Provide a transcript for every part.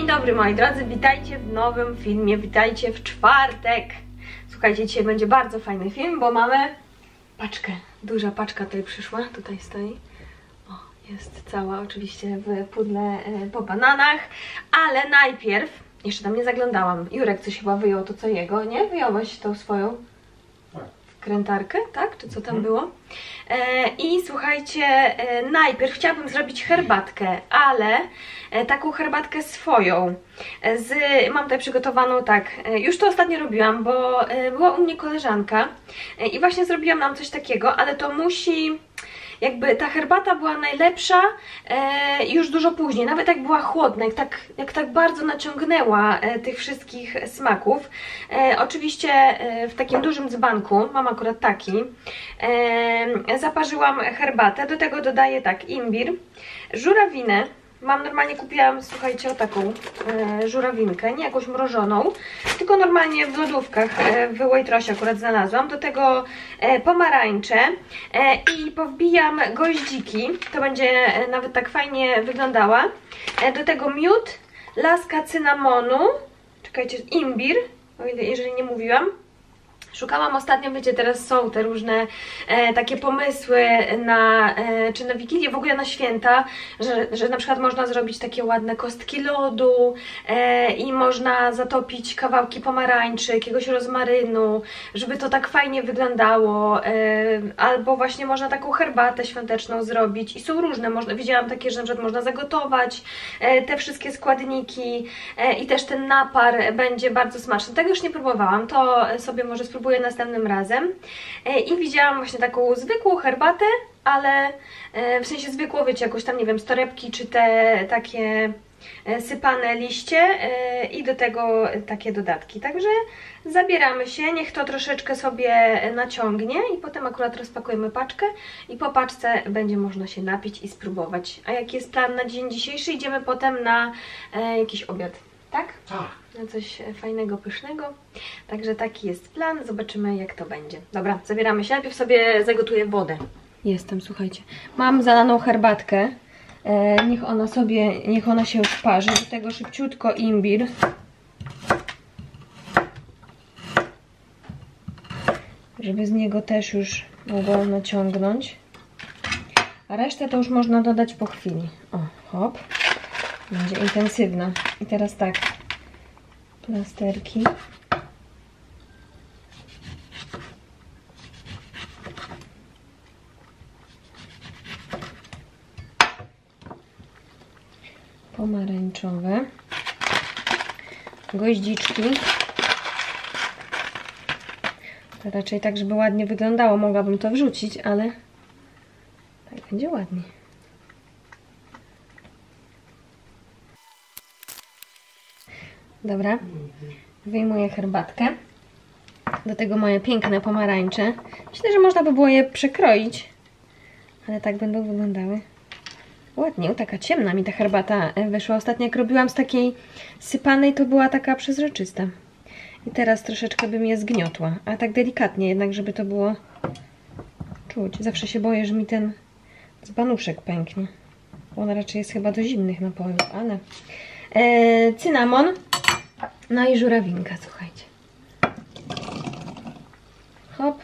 Dzień dobry moi drodzy, witajcie w nowym filmie, witajcie w czwartek. Słuchajcie, dzisiaj będzie bardzo fajny film, bo mamy paczkę. Duża paczka tutaj przyszła, tutaj stoi. O, jest cała oczywiście w pudle po bananach, ale najpierw, jeszcze tam nie zaglądałam, Jurek coś chyba wyjął to co jego, nie? Wyjąłeś tą swoją krętarkę, tak? Czy co tam było? I słuchajcie, najpierw chciałabym zrobić herbatkę, ale taką herbatkę swoją. Mam tutaj przygotowaną tak, już to ostatnio robiłam, bo była u mnie koleżanka i właśnie zrobiłam nam coś takiego, ale to musi... Jakby ta herbata była najlepsza już dużo później, nawet jak była chłodna, jak tak bardzo naciągnęła tych wszystkich smaków. Oczywiście w takim dużym dzbanku, mam akurat taki, zaparzyłam herbatę, do tego dodaję tak imbir, żurawinę. Normalnie kupiłam, słuchajcie, o taką żurawinkę, nie jakąś mrożoną, tylko normalnie w lodówkach w Waitrosie akurat znalazłam. Do tego pomarańcze i powbijam goździki, to będzie nawet tak fajnie wyglądała. Do tego miód, laska cynamonu, czekajcie, imbir, jeżeli nie mówiłam. Szukałam ostatnio, wiecie, teraz są te różne takie pomysły na, czy na Wigilię, w ogóle na święta, że na przykład można zrobić takie ładne kostki lodu i można zatopić kawałki pomarańczy, jakiegoś rozmarynu, żeby to tak fajnie wyglądało, albo właśnie można taką herbatę świąteczną zrobić i są różne, widziałam takie, że na przykład można zagotować te wszystkie składniki i też ten napar będzie bardzo smaczny. Tego już nie próbowałam, to sobie może spróbuję następnym razem. I widziałam właśnie taką zwykłą herbatę, ale w sensie zwykłą, wiecie, jakoś tam, nie wiem, z torebki, czy te takie sypane liście i do tego takie dodatki. Także zabieramy się, niech to troszeczkę sobie naciągnie i potem akurat rozpakujemy paczkę i po paczce będzie można się napić i spróbować. A jaki jest plan na dzień dzisiejszy? Idziemy potem na jakiś obiad, tak? Tak. Na coś fajnego, pysznego. Także taki jest plan. Zobaczymy, jak to będzie. Dobra, zabieramy się. Najpierw sobie zagotuję wodę. Jestem, słuchajcie. Mam zalaną herbatkę. Niech ona się już parzy. Do tego szybciutko imbir. Żeby z niego też już mogło naciągnąć. A resztę to już można dodać po chwili. O, hop. Będzie intensywna. I teraz tak. Plasterki. Pomarańczowe. Goździczki. To raczej tak, żeby ładnie wyglądało. Mogłabym to wrzucić, ale tak będzie ładnie. Dobra, wyjmuję herbatkę. Do tego moje piękne pomarańcze. Myślę, że można by było je przekroić, ale tak będą wyglądały. Ładnie, taka ciemna mi ta herbata wyszła. Ostatnio jak robiłam z takiej sypanej, to była taka przezroczysta. I teraz troszeczkę bym je zgniotła, a tak delikatnie jednak, żeby to było czuć. Zawsze się boję, że mi ten dzbanuszek pęknie. On raczej jest chyba do zimnych napojów, ale... cynamon. No i żurawinka, słuchajcie. Hop.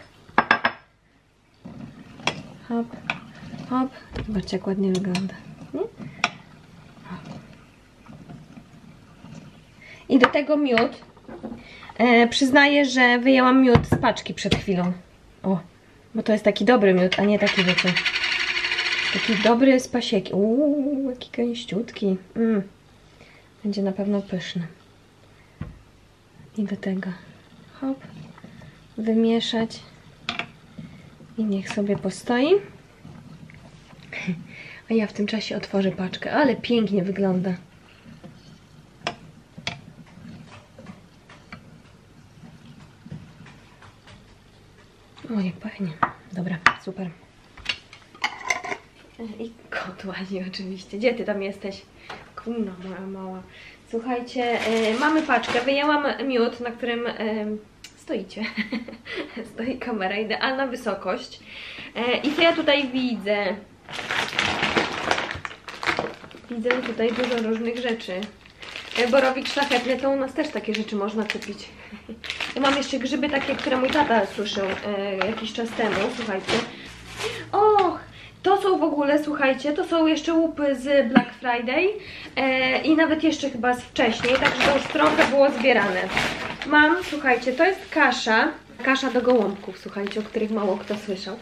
Hop. Hop. Zobaczcie, jak ładnie wygląda. Nie? I do tego miód. Przyznaję, że wyjęłam miód z paczki przed chwilą. O, bo to jest taki dobry miód, a nie taki, wiecie, taki dobry z pasieki. Jaki gęściutki. Będzie na pewno pyszny. I do tego hop, wymieszać i niech sobie postoi. A ja w tym czasie otworzę paczkę, ale pięknie wygląda. O, jak pachnie. Dobra, super. I kot łazi oczywiście. Gdzie ty tam jesteś? Kuna moja mała. Słuchajcie, mamy paczkę. Wyjęłam miód, na którym stoicie. Stoi kamera, idealna wysokość. I co ja tutaj widzę? Widzę tutaj dużo różnych rzeczy. borowik szlachetny, to u nas też takie rzeczy można kupić. Ja mam jeszcze grzyby takie, które mój tata suszył jakiś czas temu, słuchajcie. Och, to są w ogóle, słuchajcie, to są jeszcze łupy z Black Friday i nawet jeszcze chyba z wcześniej, także to już trochę było zbierane. Mam, słuchajcie, to jest kasza do gołąbków, słuchajcie, o których mało kto słyszał.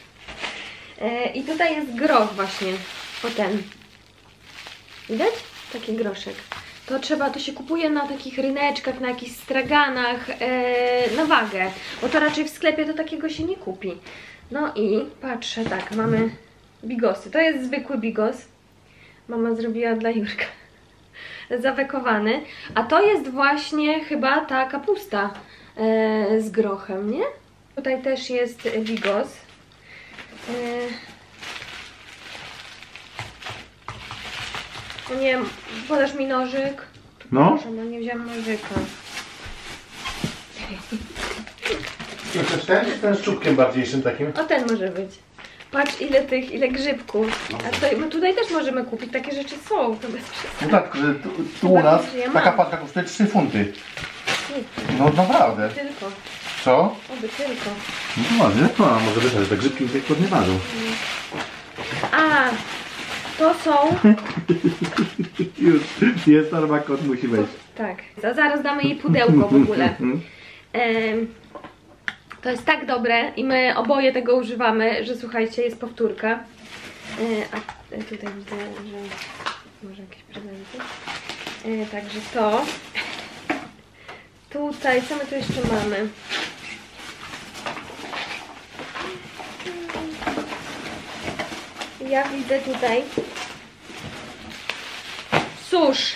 I tutaj jest groch właśnie, o ten. Widać? Taki groszek. To się kupuje na takich ryneczkach, na jakichś straganach, na wagę, bo to raczej w sklepie to takiego się nie kupi. No i patrzę, tak, mamy bigosy. To jest zwykły bigos. Mama zrobiła dla Jurka. Zawekowany. A to jest właśnie chyba ta kapusta z grochem, nie? Tutaj też jest bigos. Nie, podasz mi nożyk? No. Proszę, no nie wziąłem nożyka. Chcesz ten czy ten z czubkiem bardziejszym takim? O, ten może być. Patrz ile grzybków. A my tutaj też możemy kupić, takie rzeczy są. To bez przesady. No tak, tu u nas ja taka mam. paczka kosztuje 3 funty. No naprawdę. Tylko. Co? Oby tylko. No ładnie, a może być, że te grzybki tak nie ważą. A, to są... Już, jest armakot, musi wejść. Tak, zaraz damy jej pudełko w ogóle. To jest tak dobre i my oboje tego używamy, że słuchajcie, jest powtórka. A tutaj widzę, że może jakieś prezenty. Także to. Tutaj, co my tu jeszcze mamy? Ja widzę tutaj susz.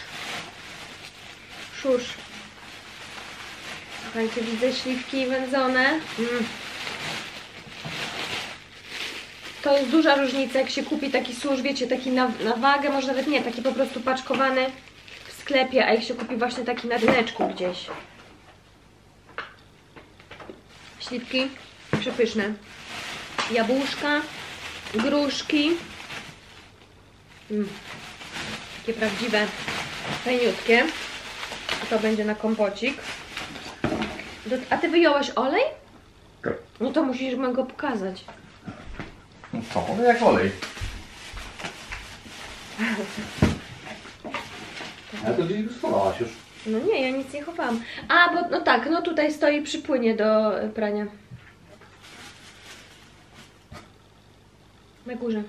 Słuchajcie, widzę śliwki wędzone. To jest duża różnica, jak się kupi taki susz, wiecie, taki na wagę, może nawet nie, taki po prostu paczkowany w sklepie, a jak się kupi właśnie taki na ryneczku gdzieś. Śliwki przepyszne. Jabłuszka, gruszki. Takie prawdziwe, fajniutkie. To będzie na kompocik. A ty wyjąłeś olej? Tak. No to musisz mi go pokazać. No co, no jak olej. Ale to gdzieś schowałaś już. No nie, ja nic nie chowałam. A, bo no tak, no tutaj stoi przy płynie do prania. Na górze.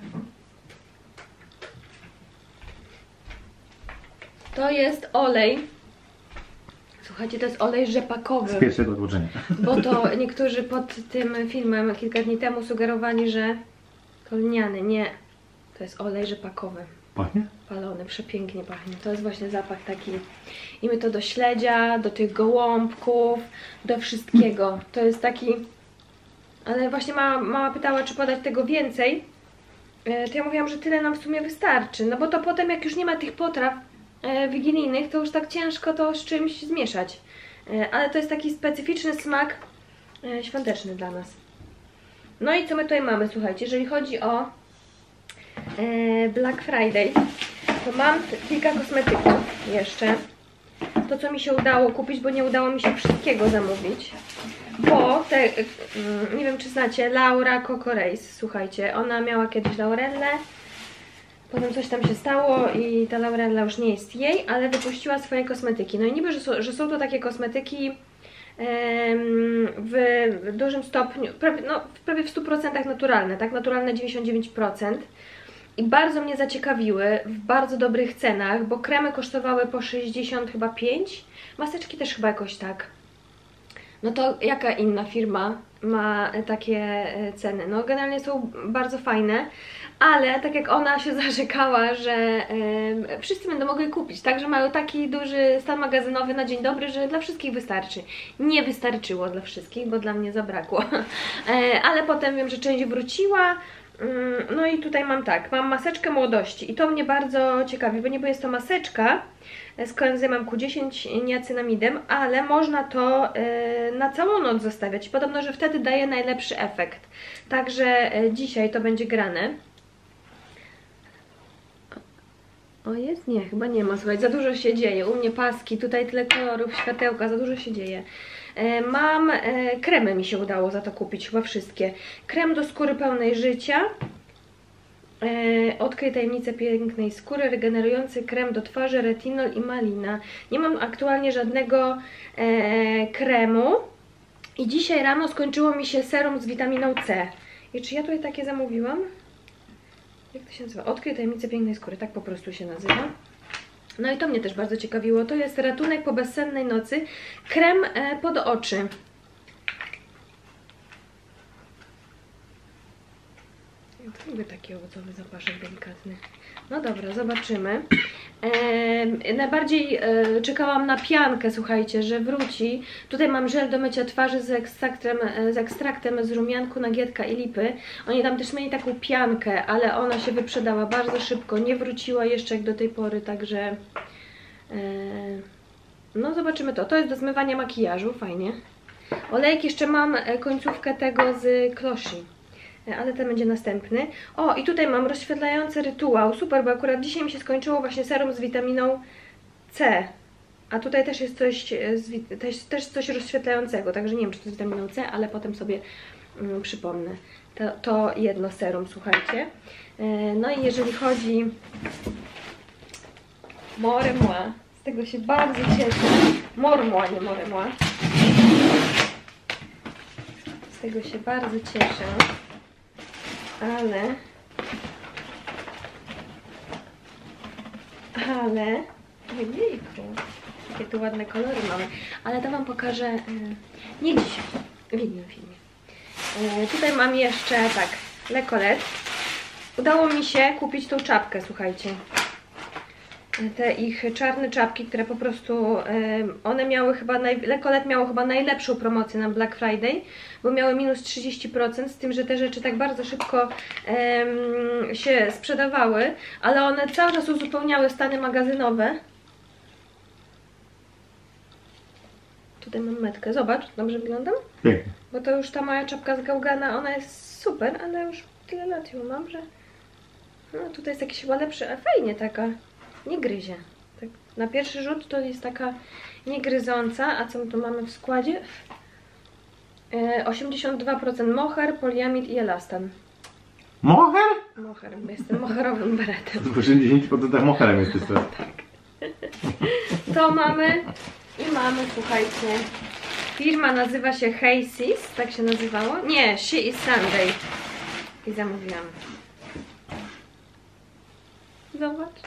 To jest olej. Słuchajcie, to jest olej rzepakowy. Z pierwszego odłożenia. Bo to niektórzy pod tym filmem kilka dni temu sugerowali, że to lniany. Nie. To jest olej rzepakowy. Pachnie? Palony, przepięknie pachnie. To jest właśnie zapach taki. I my to do śledzia, do tych gołąbków, do wszystkiego. To jest taki... Ale właśnie mama pytała, czy podać tego więcej. To ja mówiłam, że tyle nam w sumie wystarczy. No bo to potem, jak już nie ma tych potraw wigilijnych, to już tak ciężko to z czymś zmieszać. Ale to jest taki specyficzny smak świąteczny dla nas. No i co my tutaj mamy, słuchajcie, jeżeli chodzi o Black Friday, to mam kilka kosmetyków jeszcze. To, co mi się udało kupić, bo nie udało mi się wszystkiego zamówić. Bo te, nie wiem czy znacie, Laura Coco Race, słuchajcie, ona miała kiedyś Laurellę. Potem coś tam się stało i ta Laurella już nie jest jej, ale wypuściła swoje kosmetyki. No i niby, że są to takie kosmetyki w dużym stopniu, prawie w 100% naturalne, tak? Naturalne 99%. I bardzo mnie zaciekawiły, w bardzo dobrych cenach, bo kremy kosztowały po 60 chyba 5, maseczki też chyba jakoś tak. No to jaka inna firma ma takie ceny? No generalnie są bardzo fajne, ale tak jak ona się zarzekała, że wszyscy będą mogli kupić, tak, że mają taki duży stan magazynowy na dzień dobry, że dla wszystkich wystarczy. Nie wystarczyło dla wszystkich, bo dla mnie zabrakło, ale potem wiem, że część wróciła. No i tutaj mam tak, mam maseczkę młodości i to mnie bardzo ciekawi, bo niby jest to maseczka z koenzymem Q10 niacinamidem, ale można to na całą noc zostawiać. Podobno, że wtedy daje najlepszy efekt. Także dzisiaj to będzie grane. O, jest? Nie, chyba nie ma. Słuchaj, za dużo się dzieje. U mnie paski, tutaj tyle kolorów, światełka, za dużo się dzieje. Mam kremy, mi się udało za to kupić, chyba wszystkie. Krem do skóry pełnej życia. Odkryj tajemnicę pięknej skóry, regenerujący krem do twarzy, retinol i malina. Nie mam aktualnie żadnego kremu. I dzisiaj rano skończyło mi się serum z witaminą C. I czy ja tutaj takie zamówiłam? Jak to się nazywa? Odkryj tajemnicę pięknej skóry, tak po prostu się nazywa. No i to mnie też bardzo ciekawiło. To jest ratunek po bezsennej nocy. Krem pod oczy. Ja to lubię taki owocowy zapaszek delikatny. No dobra, zobaczymy. Najbardziej czekałam na piankę, słuchajcie, że wróci. Tutaj mam żel do mycia twarzy z ekstraktem z rumianku, nagietka i lipy. Oni tam też mieli taką piankę, ale ona się wyprzedała bardzo szybko. Nie wróciła jeszcze jak do tej pory, także... no zobaczymy to. To jest do zmywania makijażu, fajnie. Olejek jeszcze mam końcówkę tego z Kloshi. Ale ten będzie następny. O, i tutaj mam rozświetlający rytuał. Super, bo akurat dzisiaj mi się skończyło właśnie serum z witaminą C. A tutaj też jest coś, też coś rozświetlającego. Także nie wiem, czy to z witaminą C, ale potem sobie przypomnę. To jedno serum, słuchajcie. No i jeżeli chodzi More Moi, z tego się bardzo cieszę. More Moi, nie More Moi. Z tego się bardzo cieszę. Ale ojejku, jakie tu ładne kolory mamy, ale to wam pokażę nie dzisiaj, w innym filmie. Tutaj mam jeszcze tak, Le Colette. Udało mi się kupić tą czapkę, słuchajcie. Te ich czarne czapki, które po prostu, one miały chyba, Le Colette miało chyba najlepszą promocję na Black Friday, bo miały minus 30%, z tym, że te rzeczy tak bardzo szybko się sprzedawały, ale one cały czas uzupełniały stany magazynowe. Tutaj mam metkę, zobacz, dobrze wyglądam? Pięknie. Bo to już ta moja czapka z gałgana, ona jest super, ale już tyle lat ją mam, że... No tutaj jest jakiś chyba lepszy, a fajnie taka. Nie gryzie. Tak, na pierwszy rzut to jest taka niegryząca. A co my tu mamy w składzie? 82% moher, poliamid i elastan. Moher? Moher, jestem moherowym beretem. W 80% moherem jesteś teraz. Tak. To mamy i mamy, słuchajcie. Firma nazywa się Hazy's, tak się nazywało? Nie, She is Sunday. I zamówiłam. Zobacz.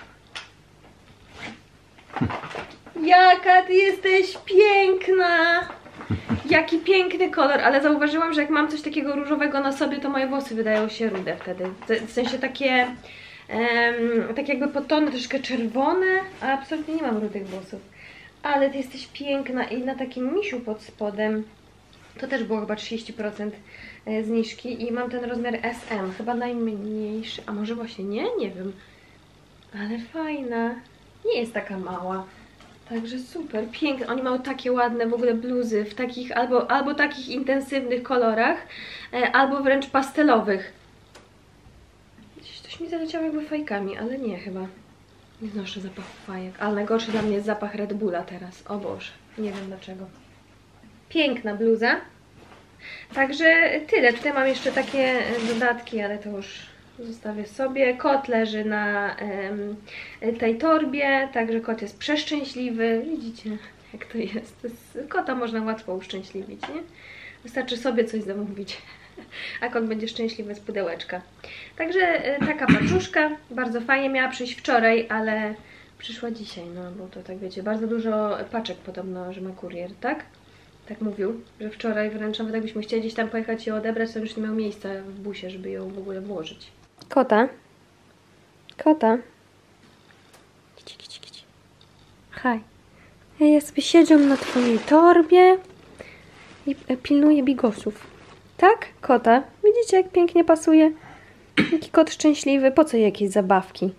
Jaka ty jesteś piękna! Jaki piękny kolor, ale zauważyłam, że jak mam coś takiego różowego na sobie, to moje włosy wydają się rude wtedy. W sensie takie, tak jakby podtony troszkę czerwone, a absolutnie nie mam rudych włosów. Ale ty jesteś piękna i na takim misiu pod spodem, to też było chyba 30% zniżki i mam ten rozmiar SM, chyba najmniejszy, a może właśnie nie wiem. Ale fajna, nie jest taka mała. Także super, piękne. Oni mają takie ładne w ogóle bluzy w takich albo takich intensywnych kolorach, albo wręcz pastelowych. Gdzieś coś mi zaleciało jakby fajkami, ale nie chyba. Nie znoszę zapachu fajek. Ale najgorszy dla mnie jest zapach Red Bulla teraz. O Boże, nie wiem dlaczego. Piękna bluza. Także tyle. Tutaj mam jeszcze takie dodatki, ale to już zostawię sobie. Kot leży na tej torbie, także kot jest przeszczęśliwy. Widzicie, jak to jest. Kota można łatwo uszczęśliwić, nie? Wystarczy sobie coś zamówić, a kot będzie szczęśliwy z pudełeczka. Także taka paczuszka, bardzo fajnie, miała przyjść wczoraj, ale przyszła dzisiaj, no bo to tak wiecie, bardzo dużo paczek podobno, że ma kurier, tak? Tak mówił, że wczoraj wręcz nawet jakbyśmy chcieli gdzieś tam pojechać i ją odebrać, to już nie miał miejsca w busie, żeby ją w ogóle włożyć. Kota. Kota. Kici, kici, kici. Haj. Ja sobie siedzę na twojej torbie i pilnuję bigosów. Tak? Kota. Widzicie, jak pięknie pasuje? Jaki kot szczęśliwy. Po co jakieś zabawki?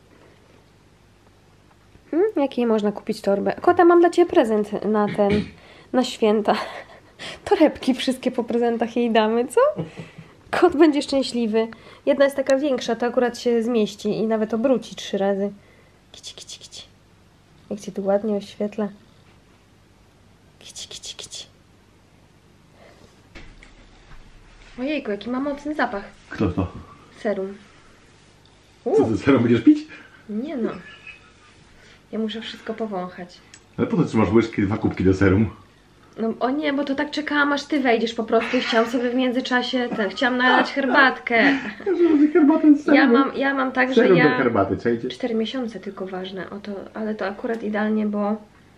Jakiej można kupić torbę? Kota, mam dla ciebie prezent na święta. Torebki wszystkie po prezentach jej damy, co? Kot będzie szczęśliwy. Jedna jest taka większa, to akurat się zmieści i nawet obróci 3 razy. Kici, kici, kici. Jak cię tu ładnie oświetla. Kici, kici, kici. Ojejku, jaki ma mocny zapach. Kto to? Serum. Co ty serum będziesz pić? Nie no. Ja muszę wszystko powąchać. Ale po co trzymasz łyżki, 2 kubki do serum? No o nie, bo to tak czekałam, aż ty wejdziesz po prostu i chciałam sobie w międzyczasie, chciałam nalać herbatkę. Herbatę z serum. Ja mam tak, że Serum do ja... herbaty, czajcie? 4 miesiące tylko ważne, ale to akurat idealnie, bo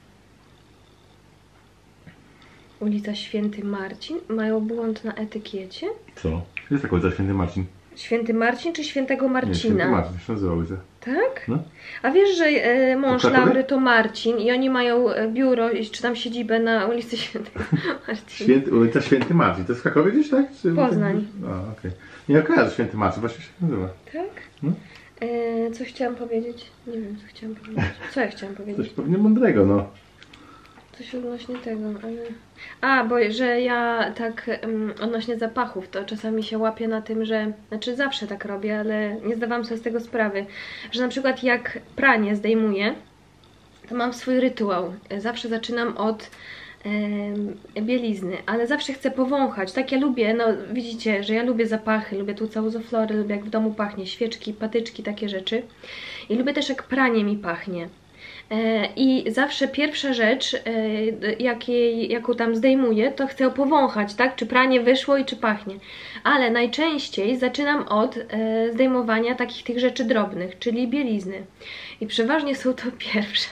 ulica Święty Marcin, mają błąd na etykiecie. Co? Jest taka ulica Święty Marcin. Święty Marcin czy Świętego Nie, Marcina? Święty Marcin się nazywa ulica. Tak? No. A wiesz, że mąż To Krakowie? Laury to Marcin i oni mają biuro, czy tam siedzibę na ulicy Świętego Marcina. Ulica Święty Marcin. To jest w Krakowie gdzieś, tak? Czy... Poznań. A, okej. Nie kojarzę Święty Marcin, właśnie się nazywa. Tak? No. Co chciałam powiedzieć? Nie wiem, co chciałam powiedzieć. Co ja chciałam Coś powiedzieć? pewnie mądrego, no. Coś odnośnie tego, ale... A, bo że ja tak odnośnie zapachów, to czasami się łapię na tym, że... Znaczy zawsze tak robię, ale nie zdawałam sobie z tego sprawy. Że na przykład jak pranie zdejmuję, to mam swój rytuał. Zawsze zaczynam od bielizny, ale zawsze chcę powąchać. Tak ja lubię, no widzicie, że ja lubię zapachy, lubię tu całuzoflory, lubię jak w domu pachnie, świeczki, patyczki, takie rzeczy. I lubię też jak pranie mi pachnie. I zawsze pierwsza rzecz, jaką tam zdejmuję, to chcę powąchać, tak? Czy pranie wyszło i czy pachnie. Ale najczęściej zaczynam od zdejmowania takich tych rzeczy drobnych, czyli bielizny. I przeważnie są to pierwsze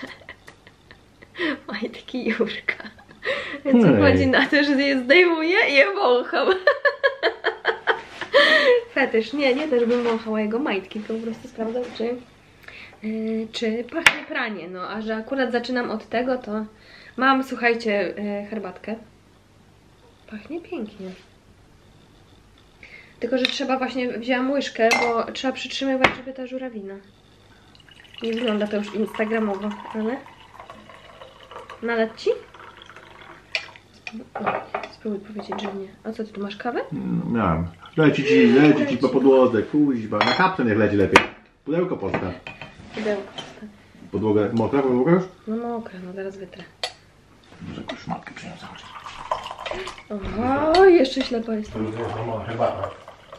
majtki Jurka. Więc chodzi na to, że je zdejmuję i je wącham. Fetysz. Nie też bym wąchała jego majtki, tylko po prostu sprawdzam, czy pachnie pranie. No, a że akurat zaczynam od tego, to mam, słuchajcie, herbatkę. Pachnie pięknie. Tylko, że trzeba właśnie, wzięłam łyżkę, bo trzeba przytrzymywać, żeby ta żurawina. Nie wygląda to już instagramowo, ale... Nalać ci? Spróbuj powiedzieć, że nie. A co, ty tu masz kawę? No, miałem. Leci ci po podłodze, kuźba. Na kapce niech leci lepiej. Pudełko postaw. Pudełko. Podłoga mokra, podłoga już? No mokra, no zaraz wytrę. Może jakąś szmatkę przyniosę. O, jeszcze ślepa jestem. To jest mała herbata.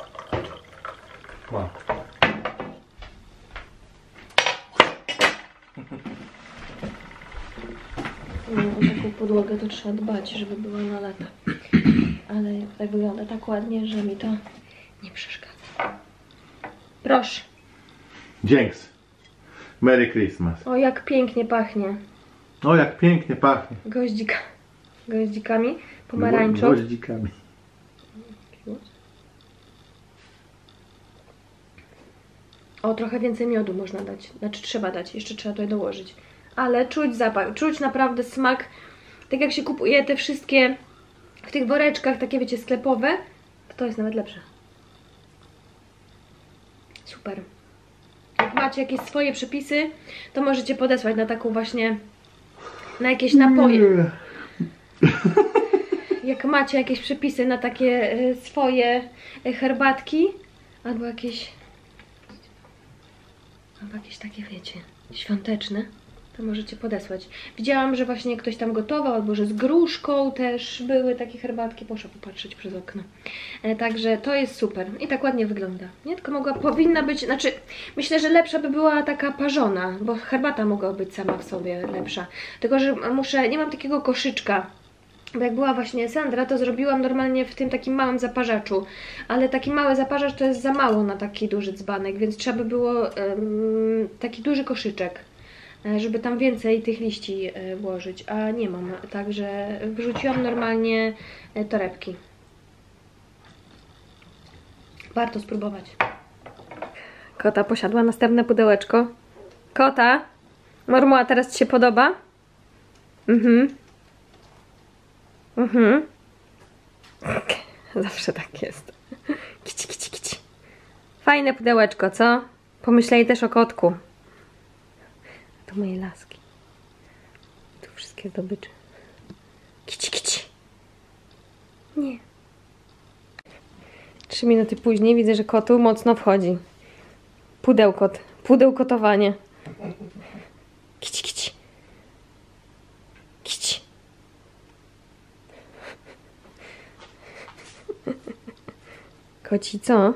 Ma. No, o taką podłogę to trzeba dbać, żeby była na lata. Ale tak wygląda tak ładnie, że mi to nie przeszkadza. Proszę. Dzięks. Merry Christmas. O, jak pięknie pachnie. O, jak pięknie pachnie. Goździkami, pomarańczą. Gwoździkami. O, trochę więcej miodu można dać. Znaczy trzeba dać, jeszcze trzeba tutaj dołożyć. Ale czuć zapach, czuć naprawdę smak. Tak jak się kupuje te wszystkie w tych woreczkach, takie wiecie, sklepowe, to jest nawet lepsze. Super. Jak macie jakieś swoje przepisy, to możecie podesłać na taką właśnie, na jakieś napoje. Jak macie jakieś przepisy na takie swoje herbatki, albo jakieś takie, wiecie, świąteczne, to możecie podesłać. Widziałam, że właśnie ktoś tam gotował, albo że z gruszką też były takie herbatki. Proszę popatrzeć przez okno. Także to jest super. I tak ładnie wygląda. Nie? Tylko powinna być, znaczy myślę, że lepsza by była taka parzona, bo herbata mogła być sama w sobie lepsza. Tylko, że nie mam takiego koszyczka. Bo jak była właśnie Sandra, to zrobiłam normalnie w tym takim małym zaparzaczu. Ale taki mały zaparzacz to jest za mało na taki duży dzbanek, więc trzeba by było taki duży koszyczek, żeby tam więcej tych liści włożyć, a nie mam, także wrzuciłam normalnie torebki. Warto spróbować. Kota posiadła następne pudełeczko. Kota! Mormuła, teraz ci się podoba? Zawsze tak jest. Kici, kici, kici. Fajne pudełeczko, co? Pomyśleli też o kotku. To moje laski. Tu wszystkie zdobycze. Kici, kici. Nie. 3 minuty później widzę, że kotu mocno wchodzi. Pudełkotowanie. Koci, co?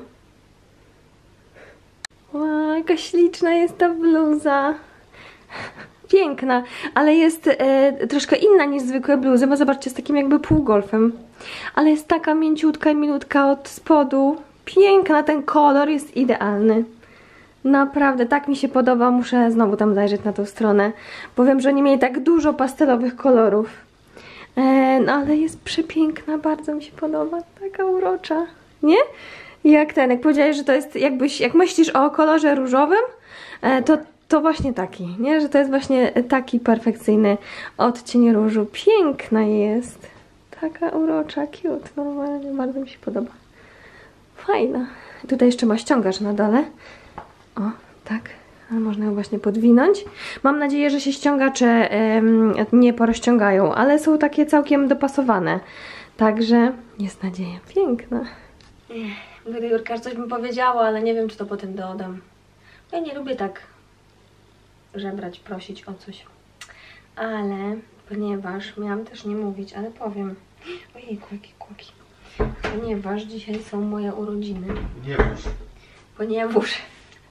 Wow, jaka śliczna jest ta bluza. Piękna, ale jest troszkę inna niż zwykłe bluzy, bo zobaczcie, z takim jakby półgolfem. Ale jest taka mięciutka i milutka od spodu. Piękna, ten kolor jest idealny. Naprawdę, tak mi się podoba. Muszę znowu tam zajrzeć na tą stronę, bo wiem, że oni mieli tak dużo pastelowych kolorów. No ale jest przepiękna, bardzo mi się podoba. Taka urocza, nie? Jak powiedziałeś, że to jest jak myślisz o kolorze różowym, to właśnie taki, nie? Że to jest właśnie taki perfekcyjny odcień różu. Piękna jest. Taka urocza, cute. Normalnie bardzo mi się podoba. Fajna. Tutaj jeszcze ma ściągacz na dole. O, tak. Można ją właśnie podwinąć. Mam nadzieję, że się ściągacze nie porozciągają, ale są takie całkiem dopasowane. Także jest nadzieja. Piękna. Gdy Jurka coś mi powiedziała, ale nie wiem, czy to potem dodam. Ja nie lubię tak żebrać, prosić o coś. Ale ponieważ miałam też nie mówić, ale powiem. Ojej, kłaki. Ponieważ dzisiaj są moje urodziny. Ponieważ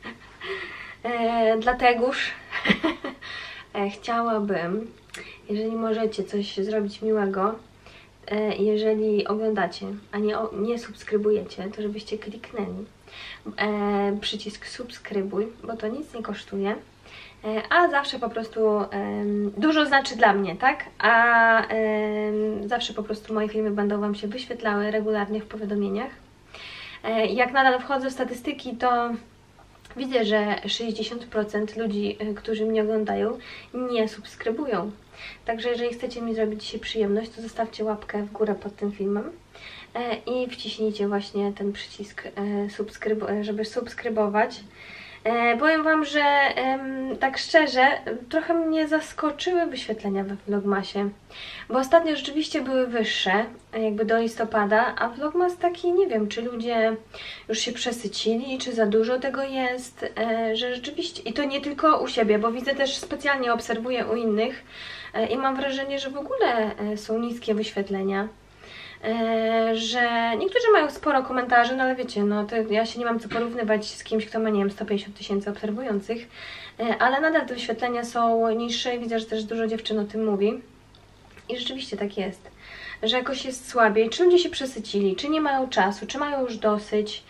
Dlategoż chciałabym, jeżeli możecie coś zrobić miłego, jeżeli oglądacie, a nie subskrybujecie, to żebyście kliknęli przycisk subskrybuj, bo to nic nie kosztuje, a zawsze po prostu dużo znaczy dla mnie, tak? A zawsze po prostu moje filmy będą Wam się wyświetlały regularnie w powiadomieniach. Jak nadal wchodzę w statystyki, to widzę, że 60% ludzi, którzy mnie oglądają, nie subskrybują. Także jeżeli chcecie mi zrobić dzisiaj przyjemność, to zostawcie łapkę w górę pod tym filmem i wciśnijcie właśnie ten przycisk, żeby subskrybować. Powiem Wam, że tak szczerze, trochę mnie zaskoczyły wyświetlenia we Vlogmasie, bo ostatnio rzeczywiście były wyższe, jakby do listopada, a Vlogmas taki, nie wiem, czy ludzie już się przesycili, czy za dużo tego jest, że rzeczywiście, i to nie tylko u siebie, bo widzę też, specjalnie obserwuję u innych i mam wrażenie, że w ogóle są niskie wyświetlenia. Że niektórzy mają sporo komentarzy, no ale wiecie, no to ja się nie mam co porównywać z kimś, kto ma, nie wiem, 150 000 obserwujących, ale nadal te wyświetlenia są niższe i widzę, że też dużo dziewczyn o tym mówi. I rzeczywiście tak jest, że jakoś jest słabiej, czy ludzie się przesycili, czy nie mają czasu, czy mają już dosyć.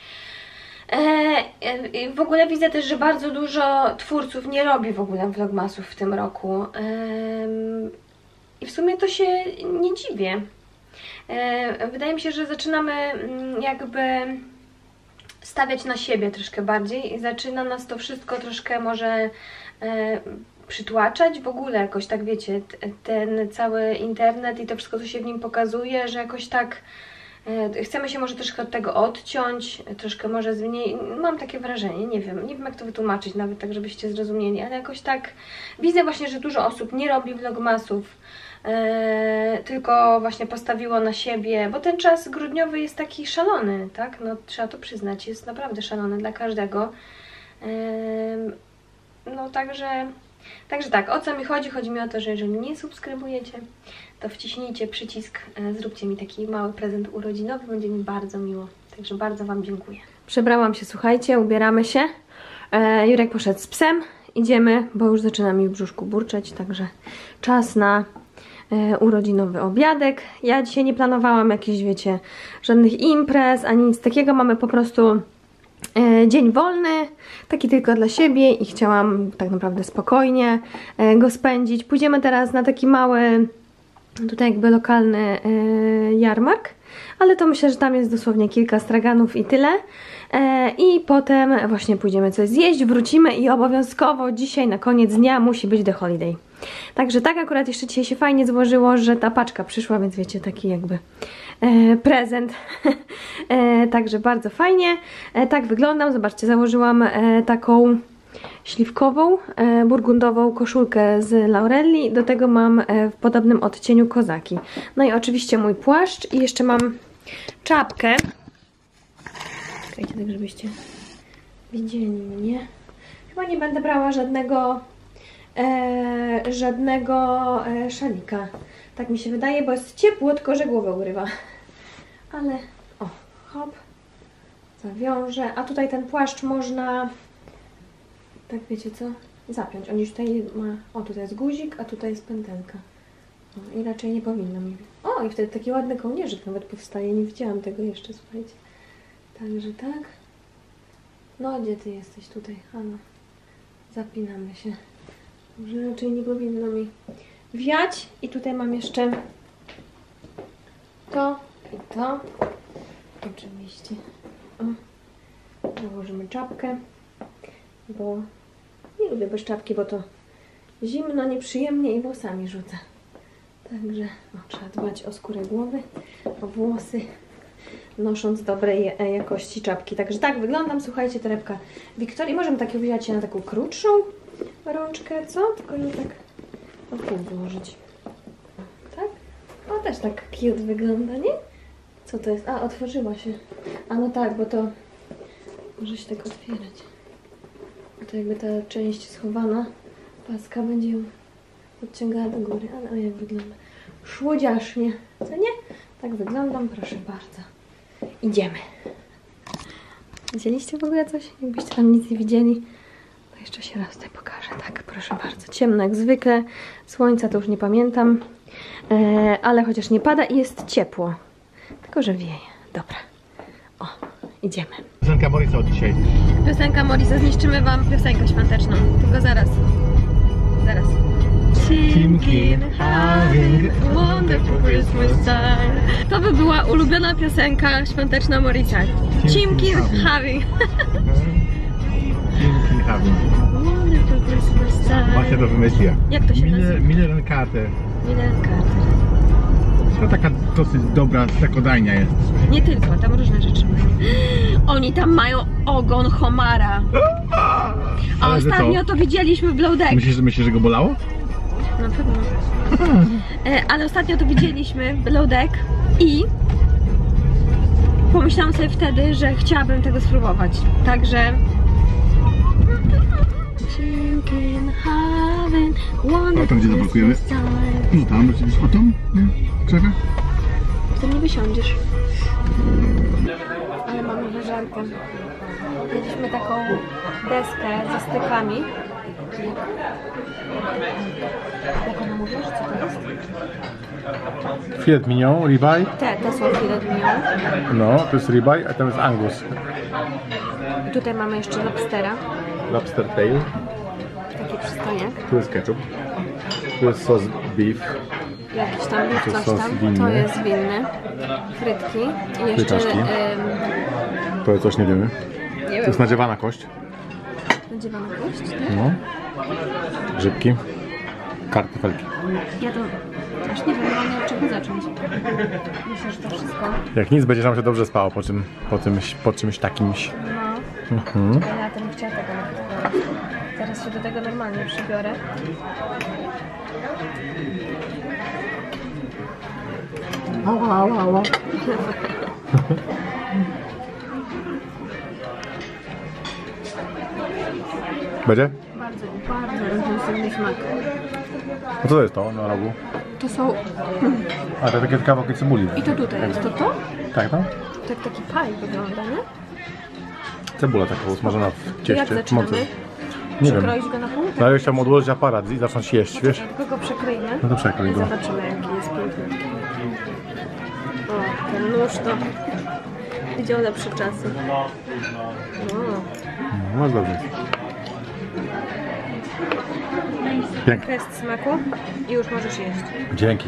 W ogóle widzę też, że bardzo dużo twórców nie robi w ogóle vlogmasów w tym roku. I w sumie to się nie dziwię. Wydaje mi się, że zaczynamy jakby stawiać na siebie troszkę bardziej i zaczyna nas to wszystko troszkę może przytłaczać w ogóle jakoś tak, wiecie, ten cały internet i to wszystko, co się w nim pokazuje, że jakoś tak chcemy się może troszkę od tego odciąć, troszkę może zmniej. Mam takie wrażenie, nie wiem jak to wytłumaczyć nawet tak, żebyście zrozumieli, ale jakoś tak widzę właśnie, że dużo osób nie robi vlogmasów, tylko właśnie postawiło na siebie, bo ten czas grudniowy jest taki szalony, tak? No trzeba to przyznać, jest naprawdę szalony dla każdego. No także tak, o co mi chodzi? Chodzi mi o to, że jeżeli nie subskrybujecie, to wciśnijcie przycisk, zróbcie mi taki mały prezent urodzinowy, będzie mi bardzo miło. Także bardzo Wam dziękuję. Przebrałam się, słuchajcie, ubieramy się. Jurek poszedł z psem, idziemy, bo już zaczyna mi w brzuszku burczeć, także czas na urodzinowy obiadek. Ja dzisiaj nie planowałam jakichś, wiecie, żadnych imprez, ani nic takiego. Mamy po prostu dzień wolny, taki tylko dla siebie i chciałam tak naprawdę spokojnie go spędzić. Pójdziemy teraz na taki mały, tutaj jakby lokalny jarmark, ale to myślę, że tam jest dosłownie kilka straganów i tyle. I potem właśnie pójdziemy coś zjeść, wrócimy i obowiązkowo dzisiaj na koniec dnia musi być The Holiday. Także tak akurat jeszcze dzisiaj się fajnie złożyło, że ta paczka przyszła, więc wiecie, taki jakby prezent. Także bardzo fajnie. Tak wyglądam. Zobaczcie, założyłam taką śliwkową, burgundową koszulkę z Laurelli. Do tego mam w podobnym odcieniu kozaki. No i oczywiście mój płaszcz i jeszcze mam czapkę. Czekajcie, tak żebyście widzieli mnie. Chyba nie będę brała żadnego szalika. Tak mi się wydaje, bo jest ciepło, tylko że głowę urywa. Ale o, hop, zawiążę. A tutaj ten płaszcz można, tak wiecie co, zapiąć. On już tutaj ma, o tutaj jest guzik, a tutaj jest pętelka. O, i raczej nie powinno mi być. O, i wtedy taki ładny kołnierzyk nawet powstaje. Nie widziałam tego jeszcze, słuchajcie. Także tak. No, gdzie ty jesteś tutaj? Halo. Zapinamy się. Może raczej nie powinno mi wiać. I tutaj mam jeszcze to i to. Oczywiście. O. Założymy czapkę, bo nie lubię bez czapki, bo to zimno, nieprzyjemnie i włosami rzuca. Także trzeba dbać o skórę głowy, o włosy, nosząc dobrej jakości czapki. Także tak wyglądam, słuchajcie, torebka Wiktorii. Możemy takie wziąć na taką krótszą rączkę, co? Tylko ją tak na pół włożyć. Tak? O, też tak cute wygląda, nie? Co to jest? A, otworzyła się. A no tak, bo to może się tak otwierać. To jakby ta część schowana paska będzie ją odciągała do góry. Ale o, jak wygląda. Szłodziasznie. Co nie? Tak wyglądam, proszę bardzo. Idziemy. Widzieliście w ogóle coś? Jakbyście tam nic nie widzieli, to jeszcze się raz tutaj pokażę. Tak, proszę bardzo. Ciemno jak zwykle. Słońca to już nie pamiętam. Ale chociaż nie pada i jest ciepło. Tylko że wieje. Dobra. O, idziemy. Piosenka Morisa od dzisiaj. Piosenka Morisa. Zniszczymy wam piosenkę świąteczną. Tylko zaraz. Zaraz. Chimkin having a wonderful Christmas time. To by była ulubiona piosenka świąteczna Morisa. Chimkin having. Chimkin having. Wonderful Christmas time. Właśnie to wymyśliła. Jak to się nazywa? Miller Carter. Miller Carter. To taka dosyć dobra smakodajnia jest. Nie tylko, tam różne rzeczy mają. Oni tam mają ogon homara. A Ale że ostatnio to widzieliśmy w Blow Deck. Myślisz, że go bolało? Na pewno. Ale ostatnio to widzieliśmy w Blow Deck i pomyślałam sobie wtedy, że chciałabym tego spróbować. Także A to gdzie zablokujemy? No tam, oczywiście. O tam? Nie? Krzaka? Ty nie wysiądziesz. Ale mamy wyżarkę. Mieliśmy taką deskę ze stykami. Jak ona mówisz? Co to jest? Filet mignon, ribeye. To są filet mignon. No, to jest ribeye, a tam jest angus. I tutaj mamy jeszcze lobstera. Lobster tail. Taki przystojak. Tu jest ketchup. Tu jest sos beef. Jakiś tam To coś sos tam. winny. To jest winny. Frytki. I jeszcze... Frytaszki. To jest coś, nie wiemy. nie To wiem. jest nadziewana kość. Nadziewana kość? No. Grzybki. Kartofelki. Ja to aż nie wiem, nie od czego zacząć. Myślę, że to wszystko. Jak nic, będzie nam się dobrze spało po czymś takimś. No. Ja to bym chciała tego nawet. Teraz się do tego normalnie przybiorę. Ała. Będzie? Bardzo intensywny smak. No co to jest to na rogu? To są... A to takie kawałki cebuli. I to tutaj jest to? Tak, no? Tak taki paj wygląda, nie? Cebula taka usmażona w To cieście. jak zaczynamy? Nie wiem. Przekroić go na pół? No ja chciałem odłożyć aparat i zacząć jeść, wiesz? Tylko go przekryjmy. No to przekryj I go. zobaczymy, jaki jest piękny. O, ten nóż to... Widział lepsze czasy. O. No, masz dobrze. Pięknie. Test smaku i już możesz jeść. Dzięki.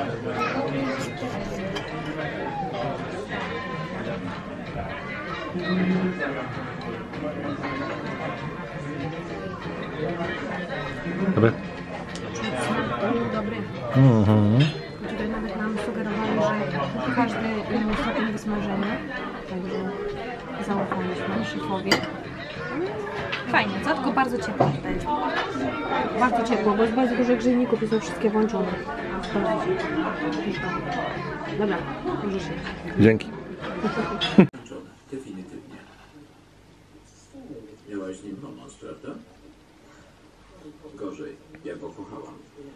Dobry? Dobry. Mhm. Tutaj nawet nam sugerowali, że każdy inny stopień wysmażenia. Także zaufaliśmy szefowi. Fajnie, co? Tylko bardzo ciepło tutaj jest. Bardzo ciepło, bo jest bardzo dużo grzejników i są wszystkie włączone. Bardzo ciepło. Dobra, możesz jeść. Dzięki. Definitywnie. Miałaś z nim pomoc, prawda? Gorzej, ja go kochałam.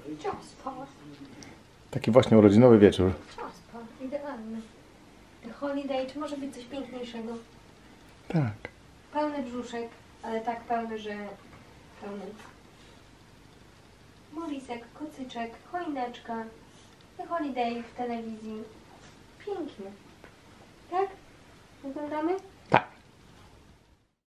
Taki właśnie urodzinowy wieczór. Idealny. The holiday, czy może być coś piękniejszego? Tak. Pełny brzuszek, ale tak pełny, że pełny. Morisek, kocyczek, choineczka, holiday w telewizji. Pięknie. Tak? Wyglądamy?